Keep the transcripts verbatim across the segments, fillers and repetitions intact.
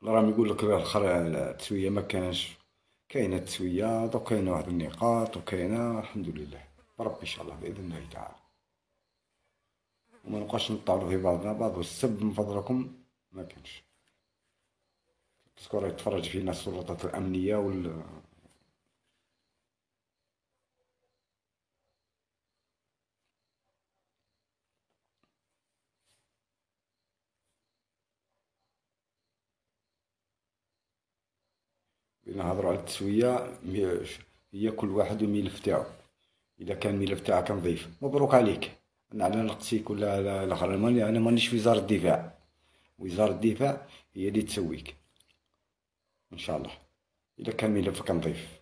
راهم يقول لك الاخر التسويه ما كانش. كاينه التسويه دوك، كاينه واحد النقاط وكاينه الحمد لله بربي ان شاء الله باذن الله تعالى. وما نبقاش نطالوا في بعضنا بعض، والسب من فضلكم ما كانش. تذكر يتفرج فينا السلطات الامنيه وال نهضروا على التسويه. هي كل واحد والملف تاعو. اذا كان الملف تاعك نظيف مبروك عليك. انا على نقصيك ولا على الاخر، انا ماني- أنا مانيش في وزاره الدفاع. وزاره الدفاع هي اللي تسويك ان شاء الله اذا كان ملفك نظيف.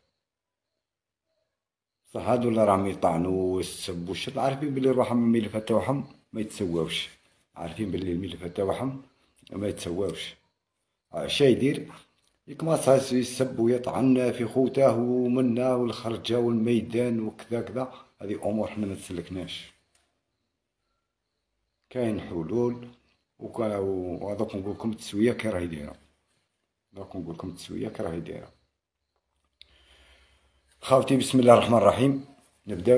صح هادو اللي راهم يطعنوا ويسبوا الشر عارفين بلي روحهم الملفات تاعهم ما يتسواوش. عارفين بلي الملفات تاعهم ما يتسواوش. شا يدير؟ يكماس يسب ويطعن في خوته ومنا والخرجة والميدان وكذا كذا. هذه امور حنا ما تسلكناش. كاين حلول. وكا- وهذوك نقول لكم التسويه كي راهي دايره. دوك نقول لكم التسويه كي راهي دايره. خاوتي بسم الله الرحمن الرحيم. نبداو.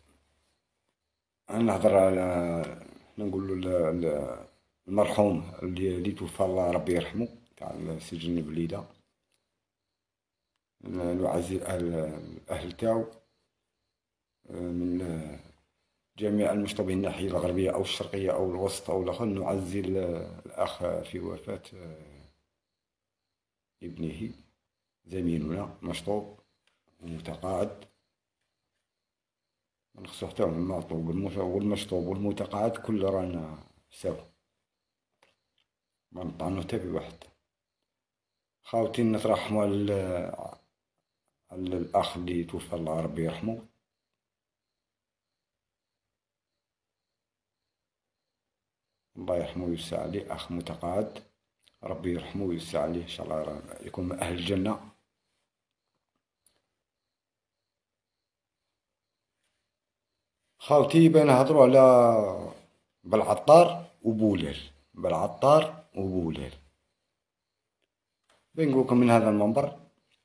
انا نهضر على، نقول له ال- ال- المرحوم اللي اللي توفى الله ربي يرحمه تاع سجن بليده. نعزي الاهل الاهل تاعو من جميع المشطوبين الناحيه الغربيه او الشرقيه او الوسط او الاخر. نعزي ال- الاخ في وفاه ابنه زميلنا مشطوب ومتقاعد. نخصو حتى المعطوب والمشطوب والمتقاعد كل رانا سوا. ما نطعنو حتى في واحد. خاوتي نترحموا على على الأخ اللي توفى الله ربي يرحمه. الله يرحمه ويوسع عليه. أخ متقاعد ربي يرحمه ويوسع عليه إن شاء الله يكون من أهل الجنة. خاوتي بين نهضروا على بالعطار وبولال. بالعطار وبولال. بين نقولكم من هذا المنبر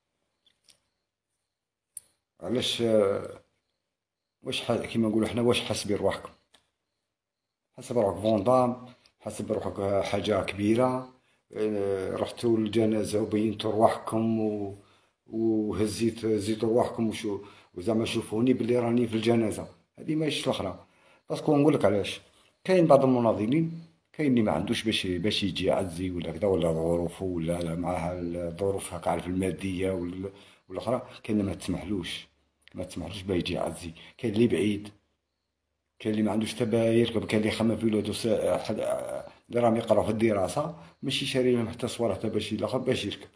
علاش. واش ح- كيما نقولوا حنا واش حاسبين روحكم. حسب روحك فوندام. حسب روحك حاجة كبيرة. اه، رحتوا للجنازة وبينتوا رواحكم و... وهزيت هزيتوا رواحكم وشو. وزعما شوفوني بلي راني في الجنازة. هذه ماهيش الأخرى. باسكو نقول لك علاش. كاين بعض المناضلين كاين اللي ما عندوش باش باش يجي يعزي ولا كذا، ولا ظروفه ولا لا معها الظروف هاك عارف المادية ولا والأخرى. كاين اللي ما تسمحلوش ما تسمحلوش باه يجي يعزي. كاين اللي بعيد. كاين اللي ما عندوش حتى باه يركب. كاين اللي يخمم في ولادو سا- حد- اللي راهم يقراو في الدراسة ماشي شاري لهم حتى صوالح حتى باش يلاخر باش يركب.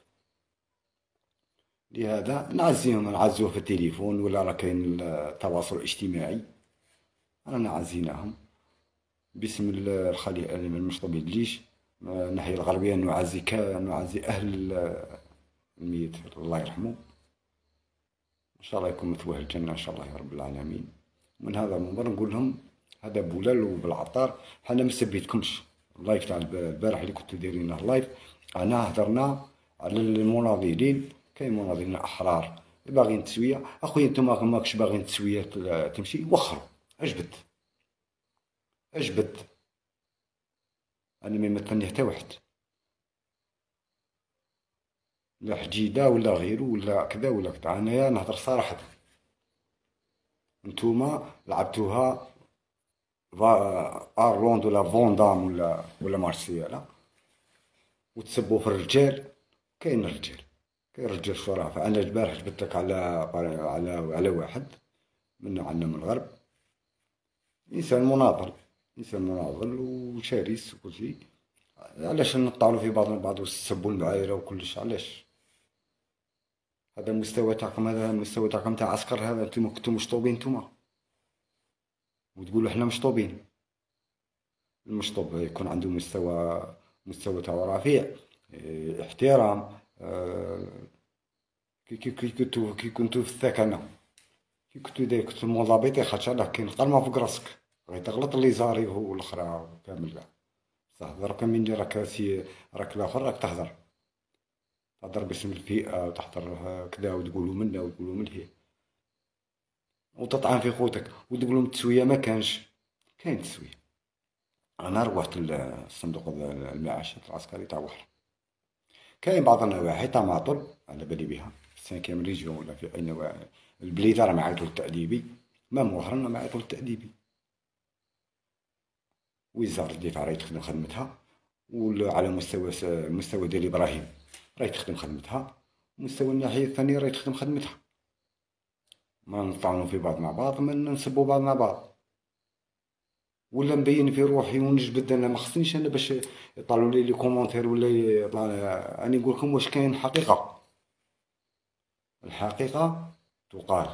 لهذا نعزيهم نعزوه في التليفون ولا راه كاين التواصل الاجتماعي. رانا عزيناهم باسم ال- الخليفة المشطوب الجيش. الناحية الغربية نعزي كا نعزي أهل الميت الله يرحمه. إن شاء الله يكون مثواه الجنة إن شاء الله يا رب العالمين. من هذا المنبر نقول لهم هذا بولال وبالعطار. حنا ما سبيتكمش. اللايف تاع البارح اللي كنتو دايرينه اللايف انا هضرنا على المناضلين. كاين مناضلين احرار باغيين التسويه. اخويا نتوما ماكش باغيين التسويه تمشي وخروا. اجبد اجبد. انا ما يمثلني حتى واحد. لا حجيده ولا غيره ولا كذا ولا كذا. انايا نهضر صراحه. نتوما لعبتوها ارلوند ولا فوندام ولا ولا مارسيالا وتسبوا في الرجال. كاين رجال. كاين رجال شرفاء. انا البارح جبت لك على على على واحد من عندنا من الغرب. انسان مناضل. انسان مناضل وشرس وكل شيء. علاش نطالوا في بعضنا البعض ونسبوا المعايره وكلش علاش. هذا المستوى تاعكم. هذا المستوى تاعكم تاع عسكر. هذا انتم كنتم مشطوبين نتوما وتقولوا احنا مشطوبين. المشطوب يكون عنده مستوى مستوى تاعو رفيع. اه، احترام. اه، كي كي كي كنتو كي كنتو في الثكنة. كي كنتو داير كنتو منضبطين. خاطش راه كاين القلمة فوق راسك. غادي تغلط اللي زاري هو الاخرى كامل كاع. صح دركا من راك سي راك الاخر راك تهضر. تهضر باسم الفئة وتحضر كذا وتقولوا منا وتقولوا من هي وتطعن في خوتك وتقول لهم التسوية ما كانش. كاين تسوية. انا روحت للصندوق المعاشات العسكري تاع وحل. كاين بعض النواحي تاع معطل على بالي بها في سانكيام ريجيون ولا في اي نواحي البليده راه معيطوا للتأديبي. مام وهران معيطوا للتأديبي. وزارة الدفاع راهي تخدم خدمتها، وعلى مستوى المستوى ديال ابراهيم راهي تخدم خدمتها، مستوى الناحية الثانية راهي تخدم خدمتها. ما نطعنوا في بعض مع بعض، ما نسبوا بعض مع بعض، ولا نبين في روحي ونجبد. انا ما خصنيش انا باش يطلعوا لي لي كومونتير ولا يطلع. راني نقول لكم واش كاين حقيقة. الحقيقة تقال.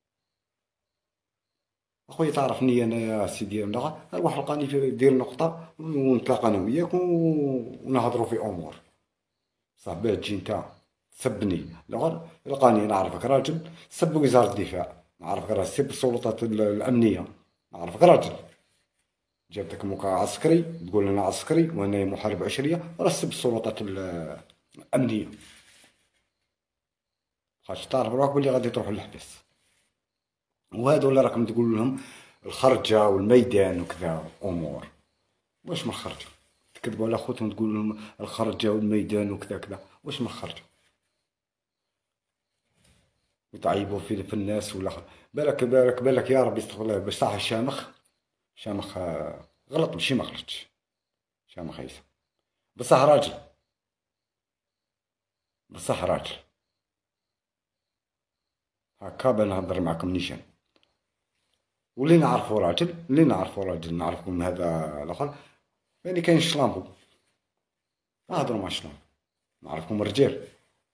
اخويا تعرفني انا يا سيدي مدغا، روح لقاني في دير نقطة ونتلاقى انا وياك ونهضروا في امور. صح باه تجي نتا تسبني لغر لقاني نعرفك راجل سب وزارة الدفاع، نعرفك راجل سب السلطات الأمنية، نعرفك راجل جابتك موقع عسكري تقول انا عسكري وانا محارب عشرية، راه سب السلطات الأمنية. خاطش تعرف روحك بلي غادي تروح للحبس. وهادو اللي راكم تقول لهم الخرجة والميدان وكذا امور، واش من خرجة تكذبوا على خوتهم تقول لهم الخرجة والميدان وكذا كذا، واش من خرجة وتعيبوا في, في الناس ولا خ... بالك بالك بالك يا ربي استغفر الله. بصح الشامخ شامخ غلط ماشي ما غلطش. شامخ عيسى بصح راجل، بصح راجل. هكا بنهضر معكم نيشان. واللي نعرفو راجل، اللي نعرفو راجل نعرفكم هذا الاخر. يعني كاين شلامبو نهضروا مع شلامبو. نعرفكم رجال،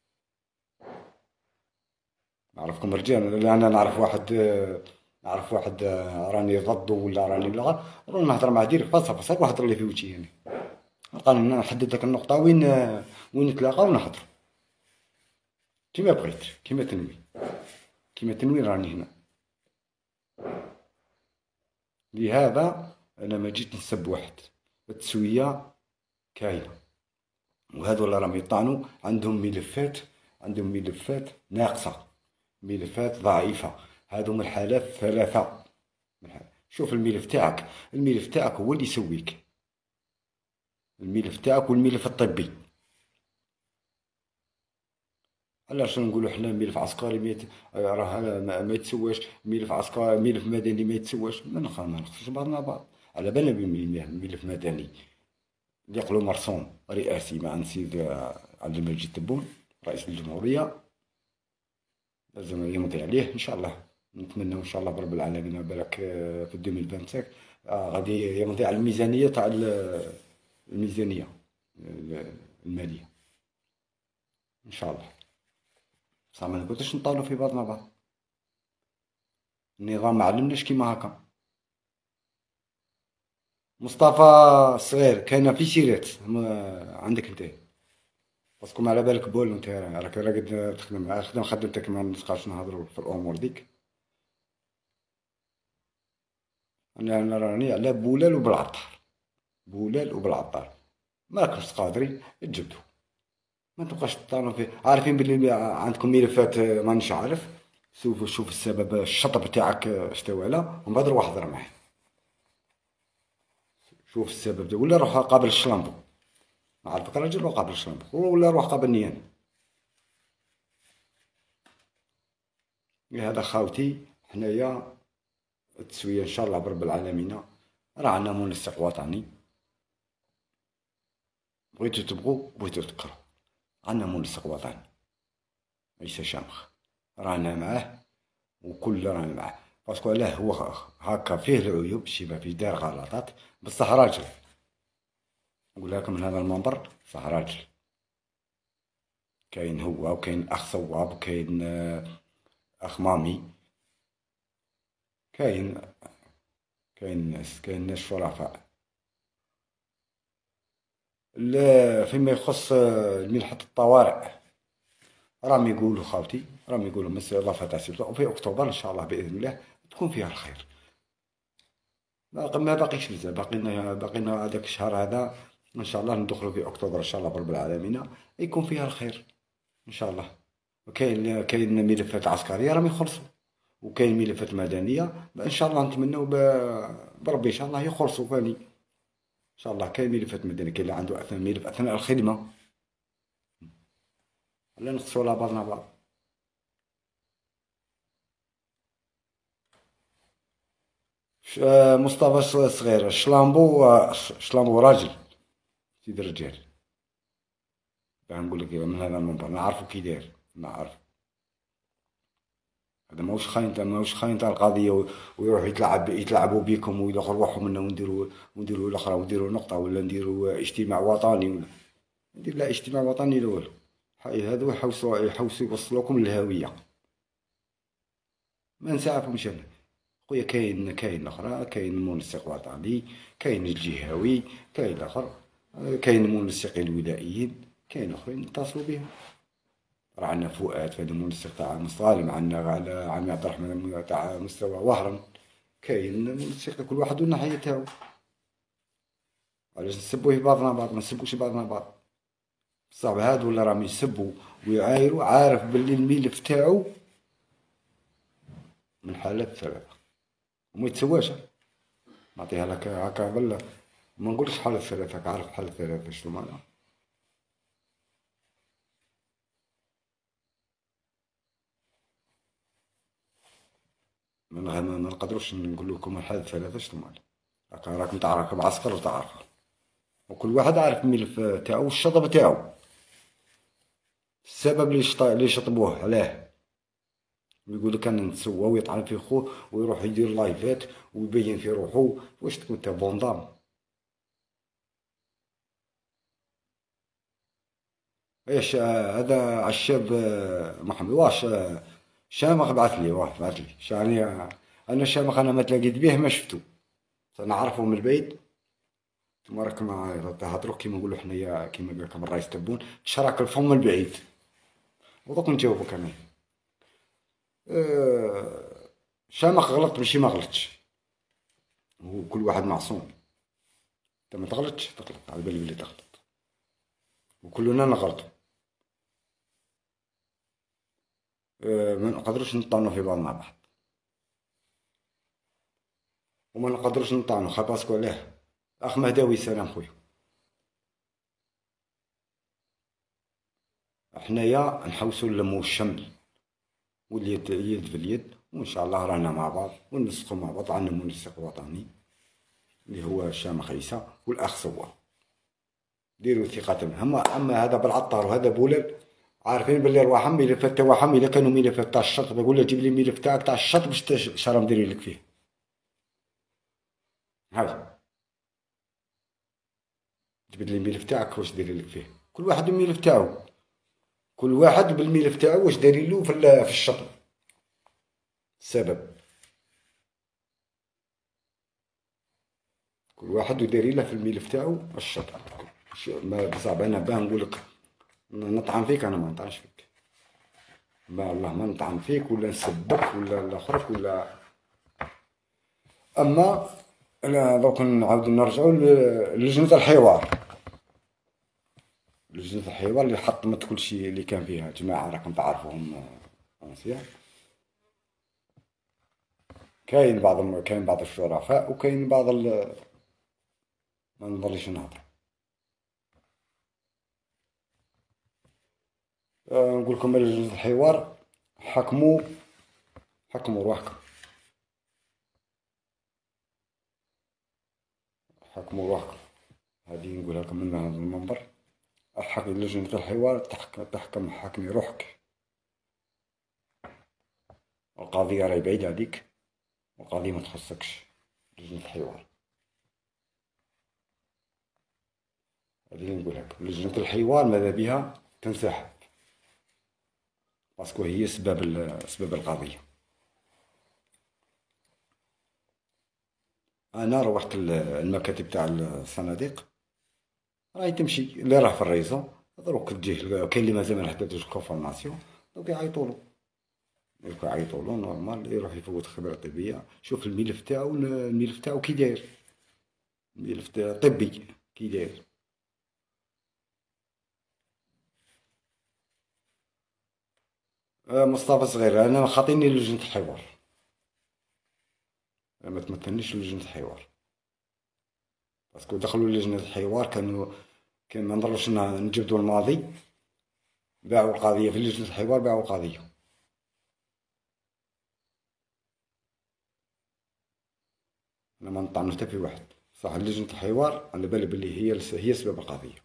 نعرفكم رجال. انا نعرف واحد، نعرف واحد راني ضده ولا راني لا، راني نهضر معاه ديريكت فاصا فاصا وهضر لي في وجهي يعني. قال لنا نحدد ديك النقطة وين وين نتلاقاو ونهضروا كيما بغيت، كيما تنوي، كيما تنوي راني هنا. لهذا انا ما جيت نسب واحد. التسوية كاينة، وهذو اللي راهم يطعنوا عندهم ملفات، عندهم ملفات ناقصة، ملفات ضعيفة. هذو من الحالات ثلاثة. شوف الملف تاعك، الملف تاعك هو اللي يسويك، الملف تاعك والملف الطبي. علاش نقولوا حنا ملف عسكري ميت راه ما, ما يتسواش، ملف عسكري ملف مدني ما يتسواش. ما نخصوش بعضنا بعض. على بالنا بملف مدني اللي يقولوا مرسوم رئاسي مع السيد عبد المجيد تبون رئيس الجمهورية، لازم يمضي عليه ان شاء الله. نتمنى ان شاء الله برب العالمين بالك في ألفين وخمسة وعشرين آه غادي يمضي على الميزانية تاع الميزانية المالية ان شاء الله. بصح ما نقدرش نطالو في بعضنا بعض. النظام ما علمناش كيما هكا. مصطفى الصغير كاينه في سيرات عندك انت، باسكو ما على بالك بول انت راك راقد تخدم خدم خدمتك ما نبقاوش نهضروا في الامور ديك. انا انا راني على بولال وبالعطار، بولال وبالعطار. ماكش قادرين تجبدوا، ما تبقاش تطالعوا فيه. عارفين باللي عندكم ملفات مانيش عارف. شوف شوف السبب الشطب تاعك اشتوى ومن بعد روح هضر معاه. شوف السبب ده ولا روح قابل الشلامبو. نعرفك راجل روح قابل الشلامبو ولا روح قابلني انا. هذا خاوتي حنايا التسوية ان شاء الله برب العالمين. راه عندنا منسق وطني، بغيتو تبغوا بغيتو تكرهوا عندنا منسق وطني عيسى شامخ رانا معاه وكل رانا معاه. باسكو علاه هو هكا فيه العيوب شي ما فيه دار غلطات، بصح راجل. نقولها لكم من هذا المنبر صح راجل. كاين هو وكاين اخ صواب وكاين اخ مامي، كاين كاين ناس كاين ناس شرفاء. لا فيما يخص ملحة الطوارئ راهم يقولوا خاوتي، راهم يقولوا مس اضافه تاع سيبتمبر وفي اكتوبر ان شاء الله باذن الله تكون فيها الخير. باقي ما باقيش بزاف، باقينا باقينا هذاك الشهر هذا ان شاء الله ندخلوا في اكتوبر ان شاء الله برب العالمين يكون فيها الخير. ان شاء الله. وكاين كاين ملفات عسكريه راهم يخلصوا، وكاين ملفات مدنيه ان شاء الله نتمنوا ب- بربي ان شاء الله يخلصوا فاني ان شاء الله. كاين ملفات مدنيه، كاين اللي عنده اثناء ملف اثناء الخدمه، ولا نقصوا على بعضنا بعض. ش- آه، مصطفى ص- صغير شلامبو، آه، ش- شلامبو راجل، سيد الرجال. باه نقول لك من هذا المنبر نعرفو كي داير، نعرف. هذا ماهوش خاين تاع ماهوش خاين تاع القضيه و- ويروح يتلعب يتلعبوا بيكم ويدخل روحهم منا، ونديروا ونديروا الاخرى ونديروا نقطه، ولا نديروا اجتماع وطني، ولا ندير لا اجتماع وطني لا والو. حي هذو يحوسوا يحوسوا يوصلوكم للهويه. ما نسعفهمش انا. خويا كاين كاين الاخرى، كاين المنسق الوطني، كاين الجهوي، كاين الاخر، كاين المنسقين الولائيين، كاين اخرين نتصلوا بهم. راه عندنا فؤاد في هذا المنسق تاع مصالم، عندنا على عمي عبد الرحمن تاع مستوى وهران. كاين منسق كل واحد والناحية تاعو. علاش نسبوه بعضنا بعض؟ ما نسبوش بعضنا بعض. بصح هادو اللي راهم يسبوا ويعايروا عارف باللي الملف تاعو من حالات ثلاثة وما يتسواش. نعطيها لك هكا بلا، ما نقولش حالة ثلاثة، راك عارف حالة ثلاثة شنو معناها. ما نغ- ما نقدروش نقول لكم الحالة ثلاثة شنو معناها. راك راك نتاع راك معسكر وتعرف، وكل واحد عارف الملف تاعو والشطب تاعو. السبب اللي شط... اللي شطبوه علاه، ويقول لك انا نتسوى ويطعن في خوه ويروح يدير لايفات ويبين في روحه. واش تكون انت بوندام؟ ايش آه، هذا عشاب آه، محمد واش آه، شامخ بعث لي، واه بعث لي شاني آه، انا شامخ انا ما تلاقيت به ما شفتو. نعرفه من البعيد. ثم راك ما تهضروا كيما نقولوا حنايا، كيما قال لكم الرئيس تبون تشرك الفم من البعيد. ودوك نجاوبك انا. أه شامخ غلط ماشي ما غلطش، وكل واحد معصوم. انت ما تغلطش، تغلط على بالي بلي تغلط، وكلنا نغلطوا. أه ما نقدروش نطعنوا في بعضنا بعض، وما نقدروش نطعنوا خا باسكو علاه. اخ مهداوي سلام خويا. حنايا نحوسوا نلموا الشمل واليد يد في اليد، وان شاء الله رانا مع بعض ونسقوا مع بعض. عندنا منسق وطني اللي هو الشامخ عيسى والاخ صور، ديروا ثقة. اما اما هذا بالعطار وهذا بولال، عارفين باللي رواحهم ملفات تاعهم الا كانوا ملفات تاع الشط بقول له جيب لي الملف تاعك تاع الشط باش تش- شرا ندير لك فيه. هاي جبد لي الملف تاعك واش دير لك فيه. كل واحد الملف تاعو، كل واحد بالملف تاعو واش دايرين له في ال- في الشط. السبب كل واحد ودايرين له في الملف تاعو الشط. ش- ما بصعب انا باه نقول لك نطعن فيك، انا ما نطعنش فيك. ما الله ما نطعن فيك ولا نسبك ولا الاخرك ولا. اما انا دوك نعاود نرجعوا ل- للجنة الحوار. لجنة الحوار اللي حطمت كل شيء اللي كان فيها جماعة راكم تعرفوهم مزيان. كاين بعض كاين بعض الشرفاء وكاين بعض ال... ما نضليش نهضر. أه نقول لكم لجنة الحوار حكموا حكموا رواحكم، حكموا رواحكم. هذه نقولها لكم من هذا المنبر. الحق لجنة الحوار تحكم تحكم حكمي روحك. القضية راهي بعيدة عليك، والقضية ما تخصكش. لجنة الحوار هذه اللي نقولها لكم. لجنة الحوار ماذا بها تنسحب، باسكو هي سبب ال- سبب القضية. انا روحت ال- المكاتب تاع الصناديق، راهي تمشي اللي راه في الريزو دروك تجيه. كاين اللي مازال ما حددوش الكونفورماسيون، دوك يعيطوا له، دوك يعيطوا له نورمال يروح يفوت خبرة طبية. شوف الملف تاعو، الملف تاعو كي داير، الملف تاع طبي كي داير. آه، مصطفى صغير، انا خاطيني لجنة الحوار. ما تمثلنيش لجنة الحوار. باسكو دخلوا لجنة الحوار كانوا، كان ما نضروش ن- نجبدوا الماضي. باعوا القضية في لجنة الحوار، باعوا القضية. انا ما نطعن حتى في واحد. صح، لجنة الحوار على بالي بلي هي الس- هي سبب القضية.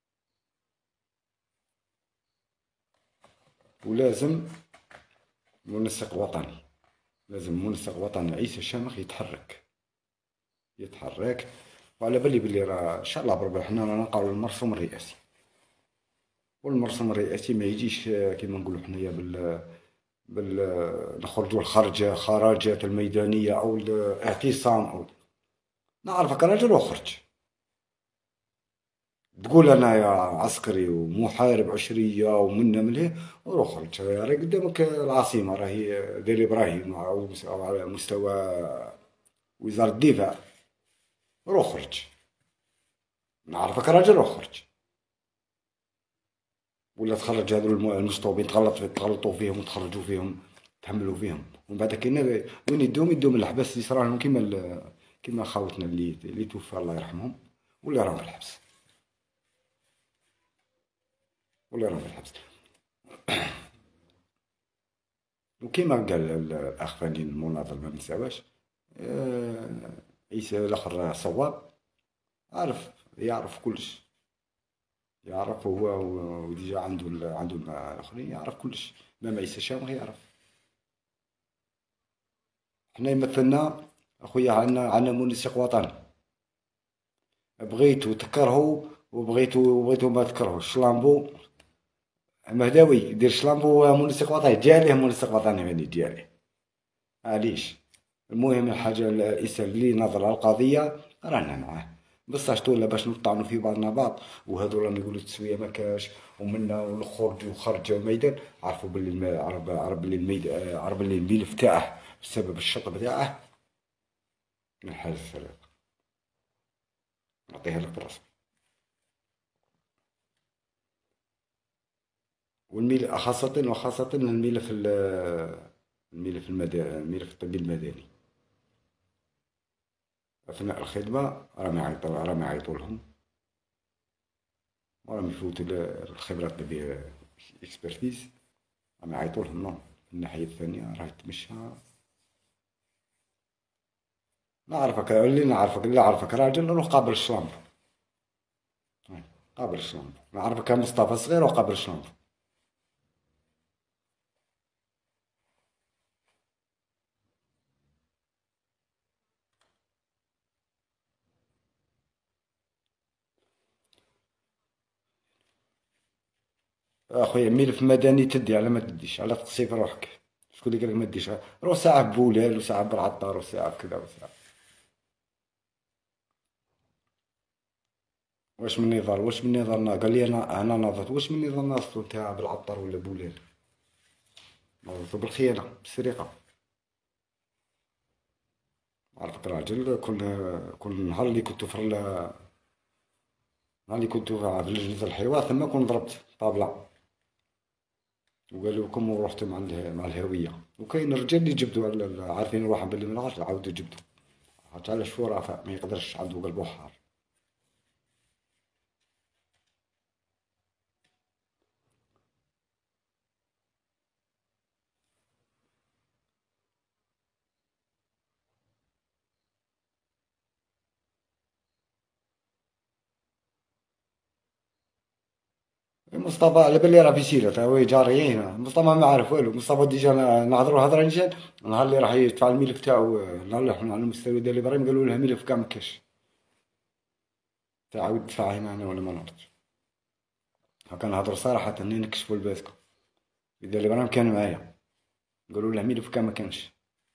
ولازم منسق وطني، لازم منسق وطني عيسى شامخ يتحرك، يتحرك. وعلى بالي بلي راه ان شاء الله بربي حنا رانا نلقاو المرسوم الرئاسي. والمرسوم الرئاسي ما يجيش آه، كيما نقولوا حنايا بال بال نخرجوا الخرجة خراجات الميدانية أو الاعتصام أو. نعرفك راجل وخرج، تقول أنا يا عسكري ومحارب عشرية ومنا من هي، وروح خرج. راهي قدامك العاصمة، راهي دير إبراهيم، أو أو على مستوى وزارة الدفاع. روح خرج، نعرفك راجل وخرج. ولا تخرج هذو الم- المشطوبين، تغلط تغلطوا فيهم وتخرجوا فيهم، تحملوا فيهم. ومن بعد كاين وين يدوم يدوم الحبس يصرى لهم كيما ال- كيما خاوتنا اللي اللي توفى الله يرحمهم، ولا راهم في الحبس، ولا راهم في الحبس. وكيما قال ال- الاخ فنين المناضل ما نساواش، آه، عيسى الاخر صواب، عارف، يعرف كلش، يعرف هو. وديجا عنده ال- عنده الاخرين يعرف كلش. ما عيسى شامخ يعرف. حنا يمثلنا اخويا، عندنا عندنا منسق وطني. بغيتو تكرهو وبغيتو وبغيتو ما تكرهوش. شلامبو مهداوي يدير شلامبو منسق وطني، دياليه منسق وطني يعني دياليه. معليش. المهم الحاجة الإنسان اللي نظر على القضية رانا معاه. بصح شتولا باش نطعنوا في بعضنا بعض، وهذو راهم يقولوا التسوية ما كاش ومنا ونخرج وخرج الميدان. عرفوا باللي الم... عرف عرف باللي الميدان، عرف باللي الملف تاعه بسبب الشط تاعه من حاجة السرقة. نعطيها لك براسك. والميل خاصة وخاصة الملف ال- الملف المدني، الملف الطبي المدني. أثناء الخدمة راهم يعيطوا راهم يعيطوا لهم، وراهم يفوتوا ل- الخبرة الطبية اكسبرتيز. راهم يعيطوا لهم. نو، من الناحية الثانية راهي تمشى. نعرفك اللي نعرفك اللي نعرفك راجل نروح قابل الشلامب. قابل الشلامب. نعرفك مصطفى صغير وقابل الشلامب. اخويا ملف مدني تدي على ما تديش، على تقصيف روحك. شكون اللي قالك ما تديش؟ روح ساعة بولال وساعة بالعطار وساعة كذا وساعة. واش من نظام واش من نظام قال لي انا انا نظرت واش من نظام ناصر تاع بالعطار ولا بولال. نظرت بالخيانة بالسرقة. عرفت راجل، كل كل نهار اللي كنت في ال- نهار اللي كنت في لجنة الحوار ثم كنت ضربت طابلة. وقالوا لكم ورحتوا مع ال- مع الهوية. وكاين رجال اللي جبدوا على ال- عارفين روحهم باللي من العشرة عاودوا جبدوا. حتى على شرفاء ما يقدرش عنده قلبه حار. مصطفى على بالي راه في سيرة، تا هو جاريين. مصطفى ما عارف والو. مصطفى ديجا نهضروا هضره نجان. النهار اللي راح يدفع الملف تاعو، النهار اللي حنا على المستوى ديال ابراهيم قالوا له الملف كاع مكاش. تعاود دفعه هنا انا ولا ما نعرفش. هكا نهضر صراحة اني نكشفوا لباسكم. ديال ابراهيم كان معايا، قالوا له الملف كاع ما كانش.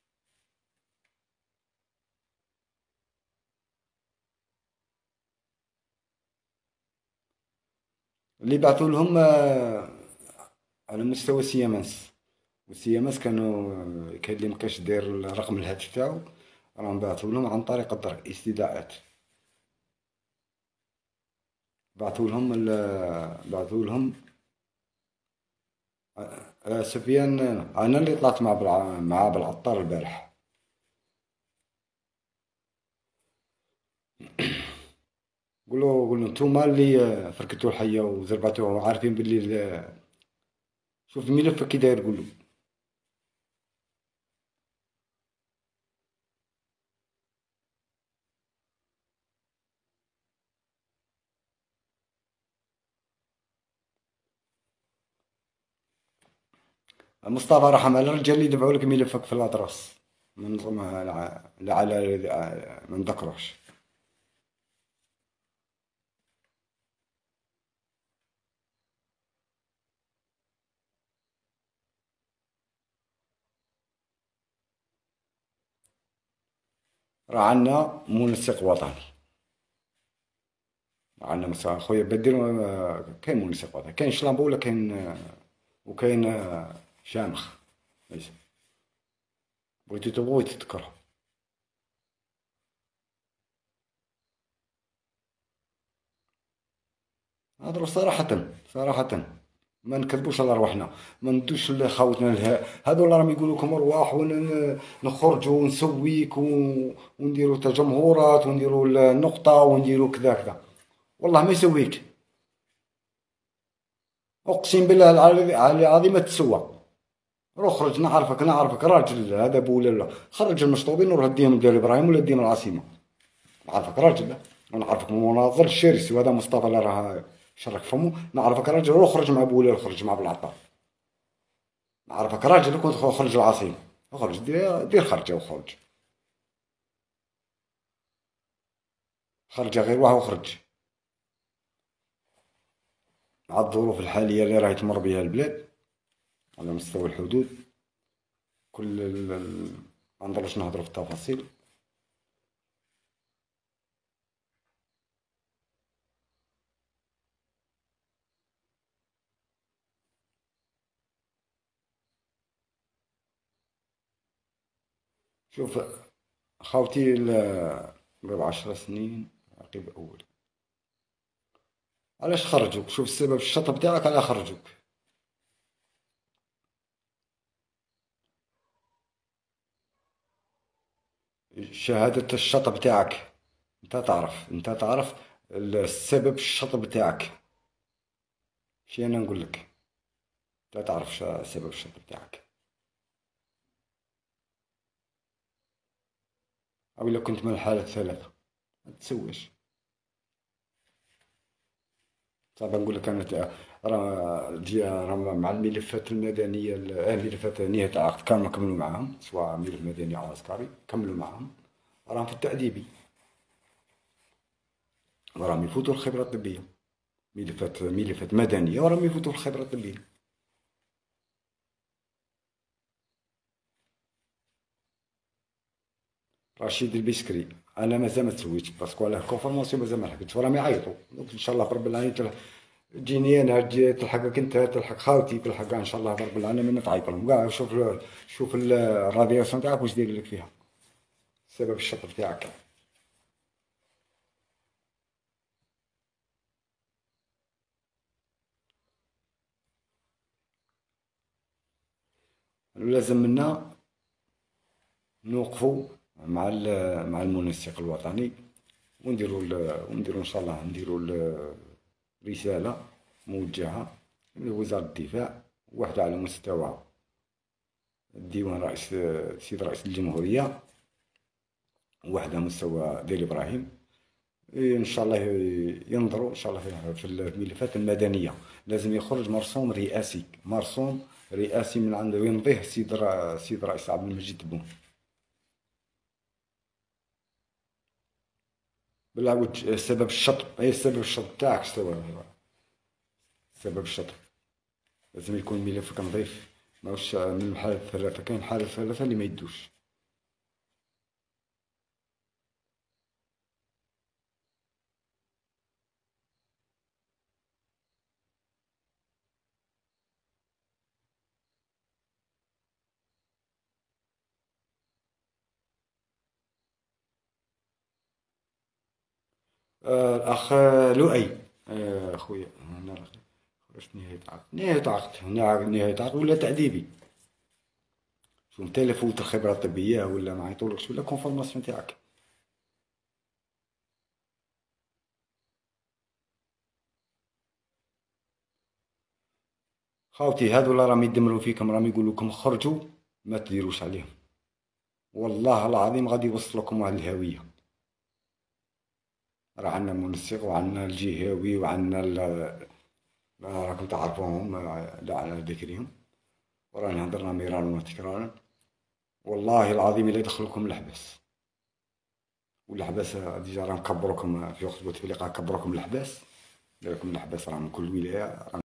اللي بعثوا لهم آه، على مستوى سيامنس. وسيامنس كانوا آه، كاين اللي مكانش داير رقم الهاتف تاعو، راهم بعثوا لهم عن طريق الدرك استدعاءات. بعثوا لهم ال- بعثوا لهم آه، سفيان، انا اللي طلعت مع بالع... مع بالعطار البارح. قولوا قولوا نتوما اللي آه، فركتوا الحيه وزربعتوها وعارفين باللي ال- شوف الملف كي داير قولوا. مصطفى رحم على الرجال اللي دفعوا لك ملفك في الأطراس، من ضمن لا على ما نذكروش. راه عندنا منسق وطني، عندنا مثلا خويا بدير، آه، كاين منسق وطني، كاين شلامبو ولا كاين آه، وكاين آه، شامخ. ليس. بغيتي تبغوا تذكر. هضروا صراحة، صراحة، ما نكذبوش على رواحنا، ما ندوش لخاوتنا الها هادو اللي راهم يقولوا لكم ارواح ونخرجوا ونسويك و- ونديروا تجمهورات ونديروا النقطة ونديروا كذا كذا. والله ما يسويك. اقسم بالله العلي العلي العظيم ما تسوى. روح خرج، نعرفك نعرفك راجل، هذا بو ولا لا، خرج المشطوبين وروح ديهم ديال ابراهيم ولا ديهم العاصمة. نعرفك راجل، ونعرفك مناضل الشرس، وهذا مصطفى اللي راه شرك فمو، نعرفك راجل. روح خرج مع بولا، خرج مع بالعطار. نعرفك راجل كنت خرج العاصمة. خرج دير دير خرجة وخرج. خرجة غير واحد وخرج. مع الظروف الحالية اللي راهي تمر بها البلاد على مستوى الحدود، كل ال... ال- ما نقدروش نهضروا في التفاصيل. شوف خاوتي ال- قبل عشر سنين، عقب أول. علاش خرجوك؟ شوف السبب الشط بتاعك على خرجوك. شهادة الشط بتاعك. انت تعرف، انت تعرف السبب الشط بتاعك. شي انا نقول لك. انت تعرف ش- سبب الشط بتاعك. او الا كنت من الحالة الثلاثة ما تسويش. صعب نقول لك انا تا- راه جي راه مع الملفات المدنيه ال- آه، الملفات نهايه العقد كانوا كملوا معاهم، سواء ملف مدني او عسكري كملوا معاهم. راهم في التأديبي، وراهم يفوتوا الخبره الطبيه. ملفات ملفات مدنيه وراهم يفوتوا الخبره الطبيه. رشيد البشكري، انا مازال ما تسويتش باسكو على كونفورماسيون مازال ما لحقتش، وراهم يعيطوا. دونك ان شاء الله برب العالمين تلح- تجيني انا، تجي تلحقك انت، تلحق خاوتي، تلحق ان شاء الله برب العالمين تعيط لهم كاع. شوف ال- شوف ال- الرادياسيون تاعك واش داير لك فيها، سبب الشط تاعك. لازم منا نوقفوا مع ال- مع المنسق الوطني، ونديروا ال- ونديروا ان شاء الله نديروا ال- رساله موجهه لوزاره الدفاع، واحده على مستوى الديوان رئيس السيد رئيس الجمهوريه، واحده على مستوى دير ابراهيم. إيه، ان شاء الله ينظروا ان شاء الله في في الملفات المدنيه. لازم يخرج مرسوم رئاسي، مرسوم رئاسي من عنده يمضيه السيد را- السيد رئيس عبد المجيد تبون. بالعود سبب الشطب، اي سبب الشطب تاعك شتو هو؟ سبب الشطب لازم يكون ملفك نظيف، ماهوش من الحالة الثلاثة. كاين حالة ثلاثة اللي ما يدوش. آه، الأخ لؤي، آه، خويا أنا الأخ واش نهاية عقد؟ نهاية عقد نهاية عقد ولا تعذيبي. شو نتا إلا فوت الخبرة الطبية ولا ما عيطولكش ولا كونفورماسيون تاعك. خاوتي هادو اللي راهم يدمروا فيكم راهم يقولوا لكم خرجوا، ما تديروش عليهم، والله العظيم غادي يوصلوكم واحد الهاوية. راه عندنا منسق وعندنا الجهوي وعندنا ال- راكم تعرفوهم لا على ذكرهم، وراني هضرنا مرارا وتكرارا. والله العظيم الا يدخلوكم الحبس، والحبس ديجا راه كبروكم في وقت بوتفليقه، كبروكم الحباس، داركم الحباس راه من كل ولايه.